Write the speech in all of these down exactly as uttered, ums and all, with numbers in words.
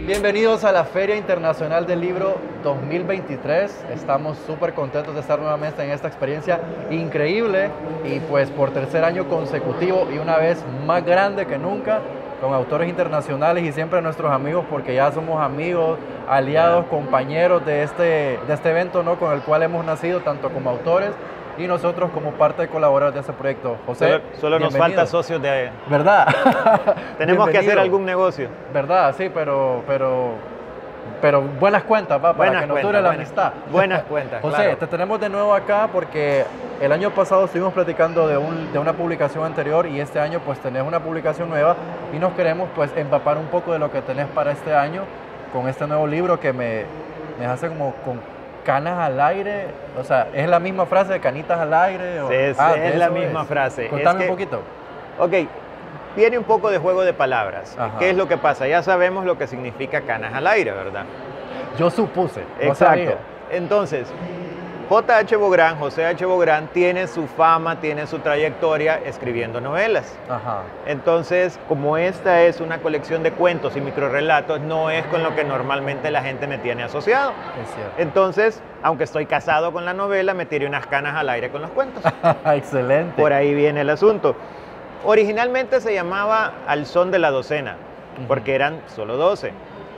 Bienvenidos a la Feria Internacional del Libro dos mil veintitrés. Estamos súper contentos de estar nuevamente en esta experiencia increíble y pues por tercer año consecutivo y una vez más grande que nunca con autores internacionales y siempre nuestros amigos, porque ya somos amigos, aliados, compañeros de este, de este evento, ¿no? Con el cual hemos nacido tanto como autores y nosotros como parte de colaboradores de ese proyecto. José, solo, solo nos falta socios de... ¿Verdad? Tenemos que hacer algún negocio. ¿Verdad? Sí, pero, pero, pero buenas cuentas, va, para buenas que nos cuentas, dure la buenas, amistad. Buenas cuentas, José, claro. te tenemos de nuevo acá porque el año pasado estuvimos platicando de, un, de una publicación anterior y este año pues tenés una publicación nueva y nos queremos pues empapar un poco de lo que tenés para este año con este nuevo libro que me, me hace como con canas al aire. O sea, ¿es la misma frase de canitas al aire? O... Sí, es, ah, es la misma es. frase. Contame es que, un poquito. Ok, tiene un poco de juego de palabras. Ajá. ¿Qué es lo que pasa? Ya sabemos lo que significa canas al aire, ¿verdad? Yo supuse. No Exacto. sabía. Entonces, J H Bográn, José H. Bográn, tiene su fama, tiene su trayectoria escribiendo novelas. Ajá. Entonces, como esta es una colección de cuentos y microrrelatos, no es con lo que normalmente la gente me tiene asociado. Es cierto. Entonces, aunque estoy casado con la novela, me tiré unas canas al aire con los cuentos. Excelente. Por ahí viene el asunto. Originalmente se llamaba Al son de la docena, porque eran solo doce.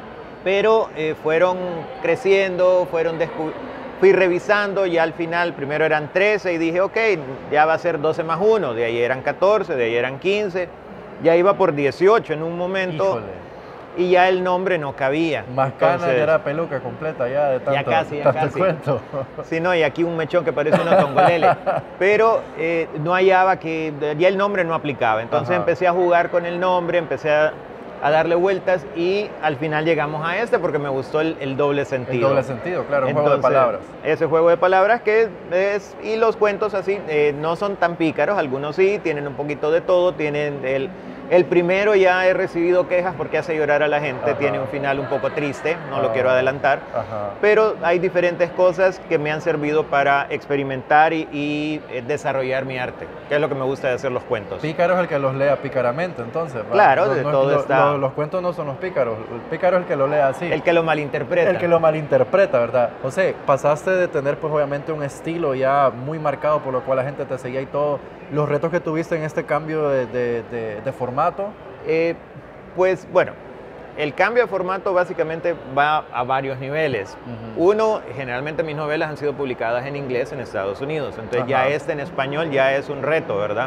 Pero eh, fueron creciendo, fueron descubriendo. Fui revisando y al final primero eran trece y dije, ok, ya va a ser doce más uno, de ahí eran catorce, de ahí eran quince, ya iba por dieciocho en un momento. Híjole. Y ya el nombre no cabía. Más canas, ya era peluca completa ya de tanto, ya casi, ya tanto casi. cuento. Sí, no, y aquí un mechón que parece una tongolele. Pero eh, no hallaba que, ya el nombre no aplicaba. Entonces Ajá. empecé a jugar con el nombre, empecé a, a darle vueltas y al final llegamos a este porque me gustó el, el doble sentido. El doble sentido, claro, un Entonces, juego de palabras. Ese juego de palabras que es, y los cuentos así, eh, no son tan pícaros, algunos sí, tienen un poquito de todo, tienen el... El primero ya he recibido quejas porque hace llorar a la gente, Ajá. tiene un final un poco triste, no Ajá. lo quiero adelantar, Ajá. pero hay diferentes cosas que me han servido para experimentar y, y desarrollar mi arte, que es lo que me gusta de hacer los cuentos. Pícaro es el que los lea pícaramente, entonces. ¿va? Claro, no, de no, todo lo, está... Lo, los cuentos no son los pícaros, el pícaro es el que lo lea así. El que lo malinterpreta. El que lo malinterpreta, ¿verdad? José, pasaste de tener pues obviamente un estilo ya muy marcado por lo cual la gente te seguía y todo, los retos que tuviste en este cambio de, de, de, de formato. Eh, pues bueno, el cambio de formato básicamente va a varios niveles. Uh-huh. Uno, generalmente mis novelas han sido publicadas en inglés en Estados Unidos, entonces Ajá. ya este en español ya es un reto, ¿verdad?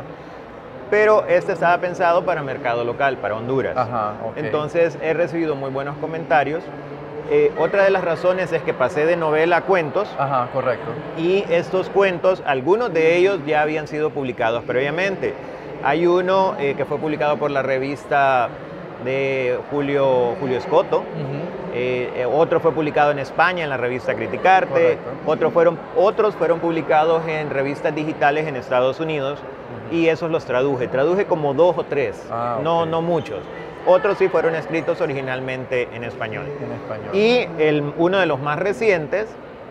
Pero este estaba pensado para mercado local, para Honduras. Ajá, okay. Entonces he recibido muy buenos comentarios. Eh, otra de las razones es que pasé de novela a cuentos. Ajá, correcto. Y estos cuentos, algunos de ellos ya habían sido publicados previamente. Hay uno eh, que fue publicado por la revista de Julio, Julio Escoto, uh-huh. eh, eh, otro fue publicado en España en la revista Criticarte, otros fueron, otros fueron publicados en revistas digitales en Estados Unidos uh-huh. y esos los traduje, traduje como dos o tres, ah, no, okay. no muchos. Otros sí fueron escritos originalmente en español. En español. Y el, uno de los más recientes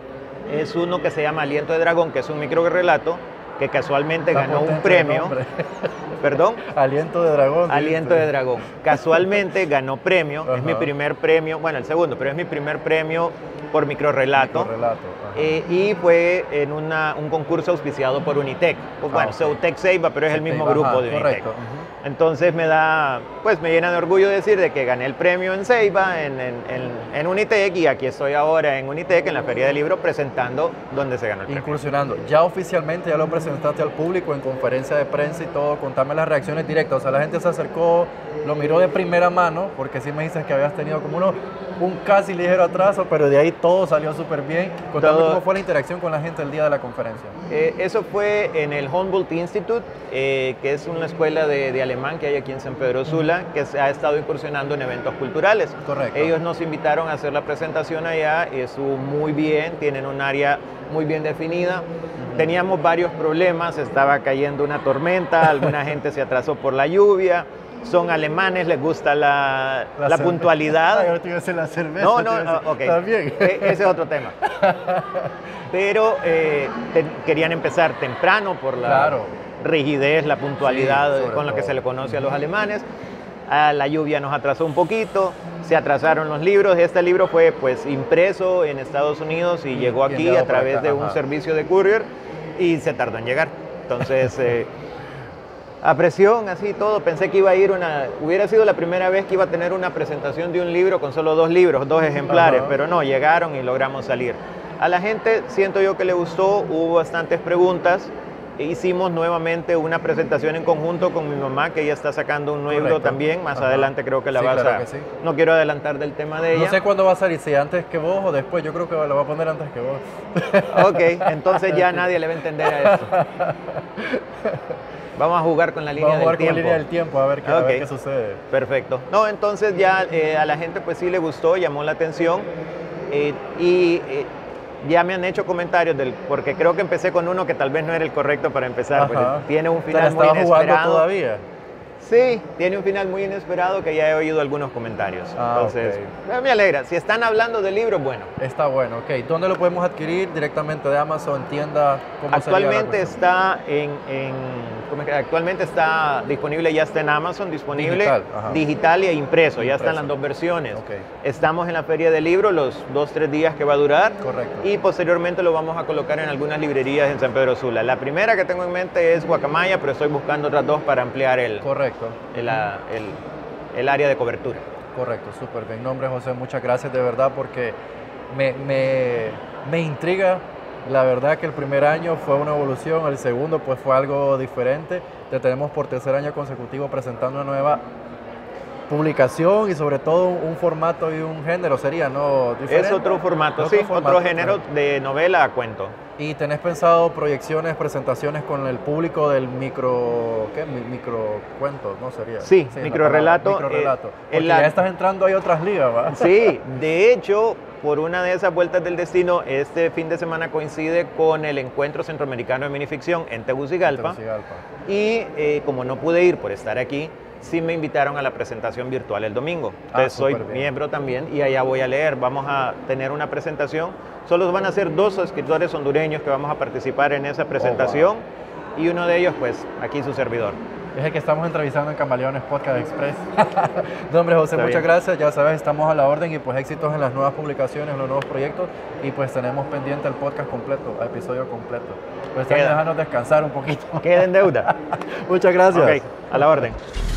es uno que se llama Aliento de Dragón, que es un microrrelato que casualmente Está ganó un premio. ¿Perdón? Aliento de Dragón. Aliento ¿viste? de Dragón. Casualmente ganó premio. Ajá. Es mi primer premio, bueno, el segundo, pero es mi primer premio por microrrelato. Microrelato. Eh, y fue en una, un concurso auspiciado por Unitec. Pues, ah, bueno, okay. Ceutec Ceiba, pero es el mismo Ceiba, grupo ajá, de Unitec. Correcto. Uh-huh. Entonces me da, pues me llena de orgullo decir de que gané el premio en Ceiba, en, en, en, en Unitec, y aquí estoy ahora en Unitec, en la Feria del Libro, presentando donde se ganó el premio. Incursionando. Ya oficialmente ya lo presentaste al público en conferencia de prensa y todo. Contame las reacciones directas. O sea, la gente se acercó, lo miró de primera mano, porque sí me dices que habías tenido como uno, un casi ligero atraso, pero de ahí todo salió súper bien. Contame todo. Cómo fue la interacción con la gente el día de la conferencia. Eh, eso fue en el Humboldt Institute, eh, que es una escuela de, de alemán que hay aquí en San Pedro Sula, que se ha estado incursionando en eventos culturales. Correcto. Ellos nos invitaron a hacer la presentación allá y estuvo muy bien, tienen un área muy bien definida. Uh-huh. Teníamos varios problemas, estaba cayendo una tormenta, alguna gente se atrasó por la lluvia. Son alemanes, les gusta la, la, la puntualidad. Ay, ahora te iba a hacer la cerveza. No, no, no, ok. También. E ese es otro tema. Pero eh, te, querían empezar temprano por la claro. rigidez, la puntualidad sí, con la que se le conoce a los alemanes. Ah, la lluvia nos atrasó un poquito, se atrasaron los libros. Este libro fue pues impreso en Estados Unidos y, y llegó aquí a través de un servicio de courier y se tardó en llegar. Entonces, eh, a presión, así todo, pensé que iba a ir una, hubiera sido la primera vez que iba a tener una presentación de un libro con solo dos libros, dos ejemplares, Ajá. pero no, llegaron y logramos salir. A la gente siento yo que le gustó, hubo bastantes preguntas. Hicimos nuevamente una presentación en conjunto con mi mamá, que ella está sacando un libro Correcto. también. Más Ajá. adelante creo que la sí, vas claro a... Que sí. No quiero adelantar del tema de ella. No sé cuándo va a salir, si antes que vos o después. Yo creo que lo va a poner antes que vos. Ok, entonces ya nadie le va a entender a esto. Vamos a jugar con la línea Vamos a jugar del con tiempo. la línea del tiempo, a ver qué, okay. a ver qué sucede. Perfecto. No, entonces ya eh, a la gente pues sí le gustó, llamó la atención. Eh, y... Eh, Ya me han hecho comentarios, del, porque creo que empecé con uno que tal vez no era el correcto para empezar, porque tiene un final muy inesperado. Todavía? Sí, tiene un final muy inesperado que ya he oído algunos comentarios. Ah, Entonces, okay. me alegra. Si están hablando de libros, bueno. Está bueno, ok. ¿Dónde lo podemos adquirir? ¿Directamente de Amazon, tienda? ¿Cómo actualmente está en, en ¿cómo es que? Actualmente está disponible, ya está en Amazon, disponible digital, digital e impreso, ya impreso. Están las dos versiones. Okay. Estamos en la Feria del Libro los dos, tres días que va a durar. Correcto. Y posteriormente lo vamos a colocar en algunas librerías en San Pedro Sula. La primera que tengo en mente es Guacamaya, pero estoy buscando otras dos para ampliar el... Correcto. El, el, el área de cobertura. Correcto, súper bien. No, hombre, José, muchas gracias de verdad porque me, me, me intriga. La verdad que el primer año fue una evolución, el segundo pues fue algo diferente. Te tenemos por tercer año consecutivo presentando una nueva publicación y sobre todo un formato y un género sería, ¿no? ¿Diferente? Es otro formato, otro sí, formato, otro género claro. de novela a cuento. ¿Y tenés pensado proyecciones, presentaciones con el público del micro, qué, microcuento, no sería? Sí, sí microrelato. Microrelato. Eh, Porque la... ya estás entrando, hay otras ligas, ¿va? Sí, de hecho, por una de esas vueltas del destino, este fin de semana coincide con el Encuentro Centroamericano de Minificción en Tegucigalpa. En Tegucigalpa. Y eh, como no pude ir por estar aquí, sí me invitaron a la presentación virtual el domingo. Entonces ah, soy bien. miembro también y allá voy a leer. Vamos a tener una presentación. Solo van a ser dos escritores hondureños que vamos a participar en esa presentación. Oh, wow. Y uno de ellos, pues, aquí su servidor. Es el que estamos entrevistando en Camaleones Podcast Express. No, hombre, José, Está muchas bien. gracias. Ya sabes, estamos a la orden y pues éxitos en las nuevas publicaciones, en los nuevos proyectos. Y pues tenemos pendiente el podcast completo, el episodio completo. Pues déjanos descansar un poquito. Queda en deuda. Muchas gracias. Okay, a la orden.